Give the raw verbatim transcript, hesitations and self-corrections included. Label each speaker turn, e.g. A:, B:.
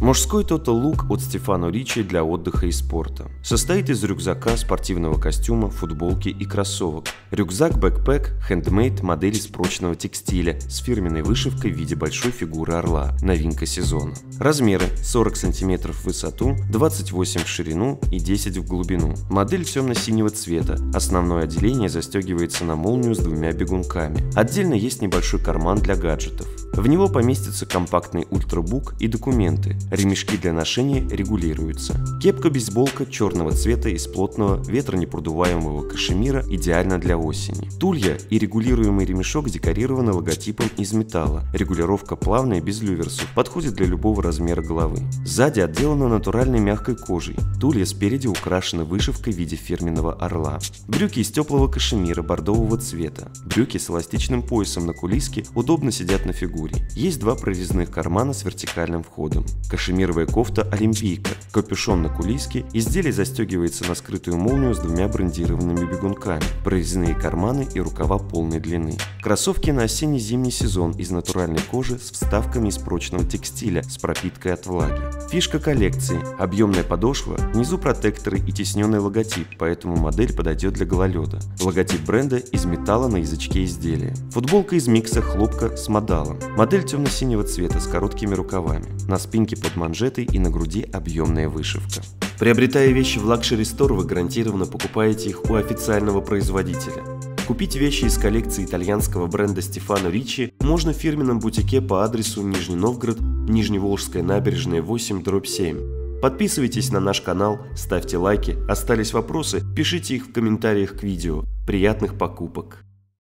A: Мужской Total Look от Стефано Ричи для отдыха и спорта. Состоит из рюкзака, спортивного костюма, футболки и кроссовок. Рюкзак-бэкпэк handmade модели из прочного текстиля с фирменной вышивкой в виде большой фигуры орла. Новинка сезона. Размеры: сорок сантиметров в высоту, двадцать восемь в ширину и десять в глубину. Модель темно-синего цвета. Основное отделение застегивается на молнию с двумя бегунками. Отдельно есть небольшой карман для гаджетов. В него поместится компактный ультрабук и документы. Ремешки для ношения регулируются. Кепка-бейсболка черного цвета из плотного ветронепродуваемого кашемира идеально для осени. Тулья и регулируемый ремешок декорированы логотипом из металла. Регулировка плавная, без люверсов, подходит для любого размера головы. Сзади отделана натуральной мягкой кожей. Тулья спереди украшены вышивкой в виде фирменного орла. Брюки из теплого кашемира бордового цвета. Брюки с эластичным поясом на кулиске удобно сидят на фигуре. Есть два прорезных кармана с вертикальным входом. Кашемировая кофта «Олимпийка», капюшон на кулиске, изделие застегивается на скрытую молнию с двумя брендированными бегунками, прорезные карманы и рукава полной длины. Кроссовки на осенне-зимний сезон из натуральной кожи с вставками из прочного текстиля с пропиткой от влаги. Фишка коллекции – объемная подошва, внизу протекторы и тесненный логотип, поэтому модель подойдет для гололеда. Логотип бренда из металла на язычке изделия. Футболка из микса хлопка с модалом. Модель темно-синего цвета с короткими рукавами. На спинке под манжетой и на груди объемная вышивка. Приобретая вещи в Luxury Store, вы гарантированно покупаете их у официального производителя. Купить вещи из коллекции итальянского бренда Стефано Ричи можно в фирменном бутике по адресу Нижний Новгород, Нижневолжская набережная восемь дробь семь. Подписывайтесь на наш канал, ставьте лайки, остались вопросы, пишите их в комментариях к видео. Приятных покупок!